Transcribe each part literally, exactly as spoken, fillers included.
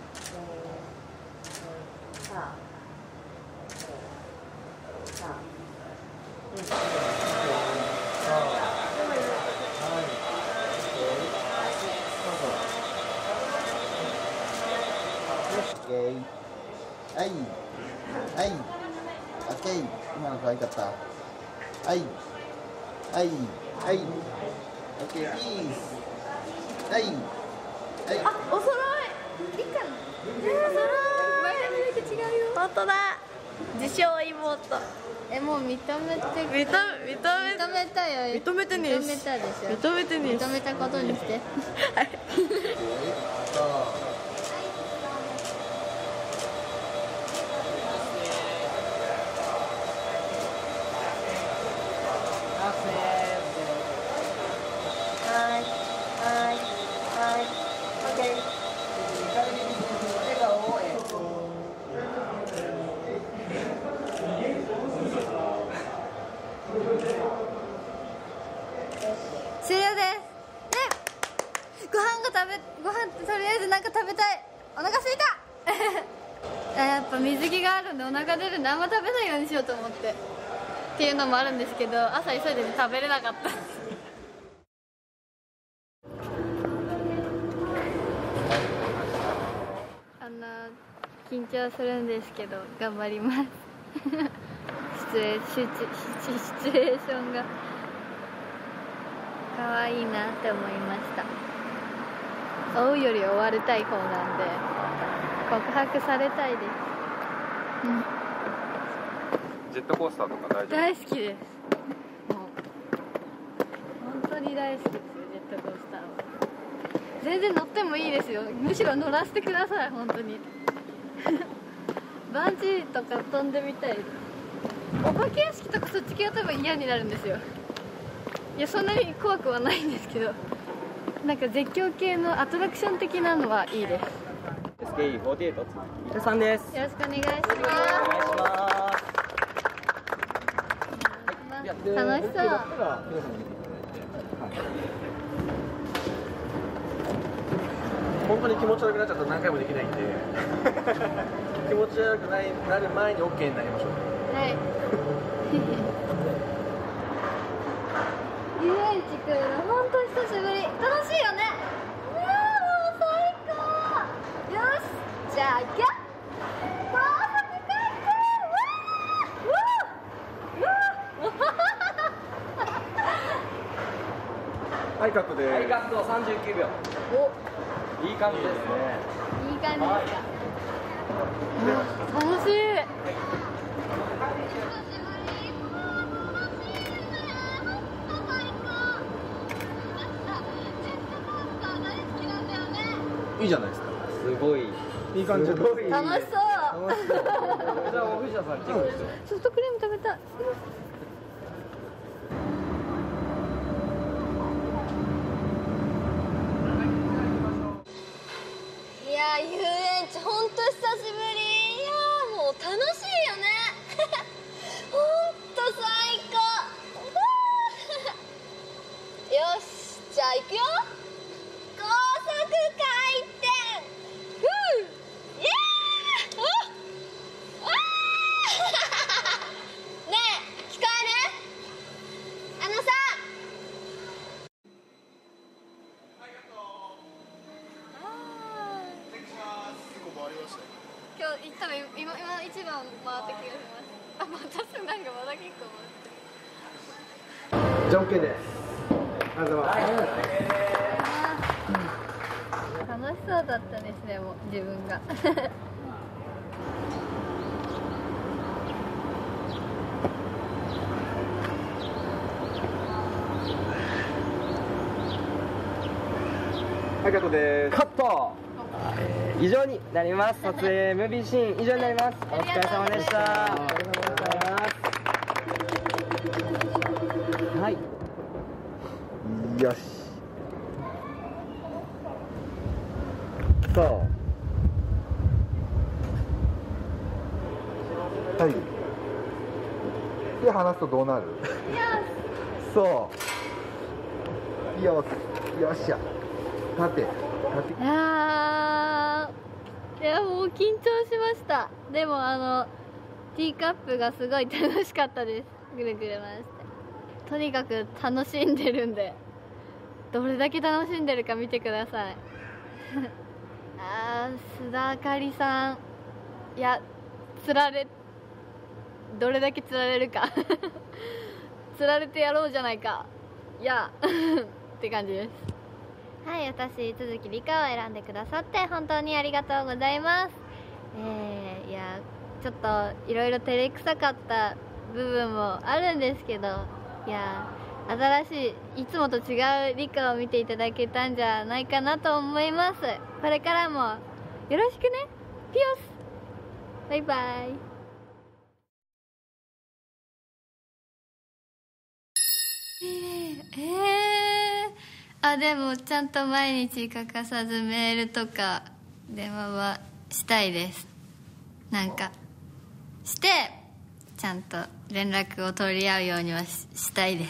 はい、はい、オッケー。今の可愛かった。はい、はい、はい、オッケー、ピース。はい、はい。 あ、お揃い。いいかな。お揃い。前髪だけ違うよ。本当だ。自称妹。え、もう認めて。認認め認めたよ。認めてねえし。認めたでしょ。認めてねえし。認めたことにして。はい。終了です。ね、ご飯が食べ、ご飯ってとりあえずなんか食べたい。お腹すいた。やっぱ水着があるんでお腹出るんであんま食べないようにしようと思ってっていうのもあるんですけど、朝急いで食べれなかった。あの緊張するんですけど頑張ります。シチュエーシチュエーションが可愛いなって思いました。追うより追われたい方なんで告白されたいです。うん、 ジェットコースターとか大丈夫？ 大好きです。もう本当に大好きですよ、ジェットコースターは。全然乗ってもいいですよ。むしろ乗らせてください、本当に。バンジーとか飛んでみたいです。お化け屋敷とかそっち系は多分嫌になるんですよ。いや、そんなに怖くはないんですけど、なんか絶叫系のアトラクション的なのはいいです。 エスケーイーフォーティーエイト 伊藤さんです。 よろしくお願いします。 お願いします。 楽しそう。 本当に気持ち悪くなっちゃったら何回もできないんで気持ち悪くないなる前に オーケー になりましょう。 はい。遊園地来るの本当久しぶり。楽しいよね。うわー、もう最高。よし、じゃあ行くよ。高速回転。わー、わー、わー。 はい、カットではい、カットさんじゅうきゅうびょう。 お、 いい感じですね。 いい感じですか。うん、楽しい。 いいじゃないですか。 すごい。 いい感じで。 楽しそう。 じゃあお藤田さんチェックして。 ソフトクリーム食べたい。いや、遊園地ほんと久しぶり。いや、もう楽しいよね。ほんと最高。よし、じゃあ行くよ。高速回転。ふう、イエーイ。おっ、わー。ねえ、聞こえる？あのさ。今日多分今今一番回った気がします。あ、またなんかまだ結構回ってる。 じゃあ オーケー です。ありがとうございます。 楽しそうだったですね、もう自分が。 はい、カットです。 カット。以上になります。撮影ムービーシーン以上になります。お疲れ様でした。ありがとうございます。はい。 よし。そう。はい。手離すとどうなる？そう。よし。よっしゃ。立て。立て。 いやー、 いやもう緊張しました。でもあのティーカップがすごい楽しかったです。ぐるぐる回してとにかく楽しんでるんで、どれだけ楽しんでるか見てくださいあー須田あかりさん、いやつられどれだけつられるかつられてやろうじゃないか、いやって感じです。はい、私都築理香を選んでくださって本当にありがとうございます。えー、いやちょっといろいろ照れくさかった部分もあるんですけど、いや新しいいつもと違う理香を見ていただけたんじゃないかなと思います。これからもよろしくね。ピオス、バイバイ。えー、えー、あでもちゃんと毎日欠かさずメールとか電話はしたいです。なんかしてちゃんと連絡を取り合うようには し, したいです。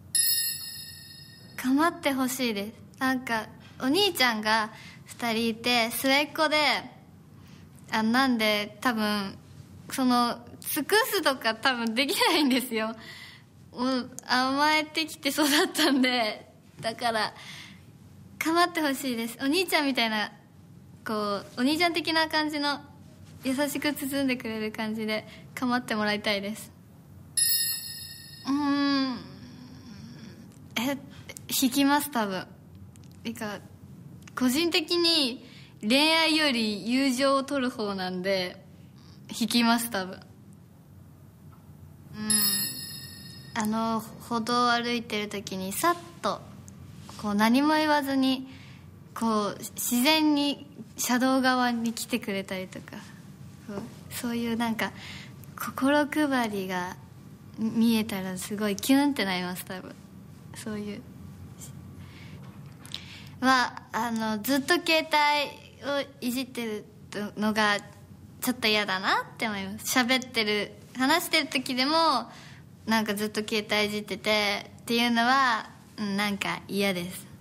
構ってほしいです。なんかお兄ちゃんがふたりいて末っ子で、あなんで多分その尽くすとか多分できないんですよ。もう甘えてきて育ったんで、だから構ってほしいです。お兄ちゃんみたいなこうお兄ちゃん的な感じの優しく包んでくれる感じで構ってもらいたいです。うーんえ引きます多分。てか個人的に恋愛より友情を取る方なんで引きます多分。うんあの歩道を歩いてる時にさっとこう何も言わずにこう自然に車道側に来てくれたりとか、そうそういうなんか心配りが見えたらすごいキュンってなります多分。そういうはあのずっと携帯をいじってるのがちょっと嫌だなって思います。喋ってる話してる時でもなんかずっと携帯いじっててっていうのはなんか嫌です。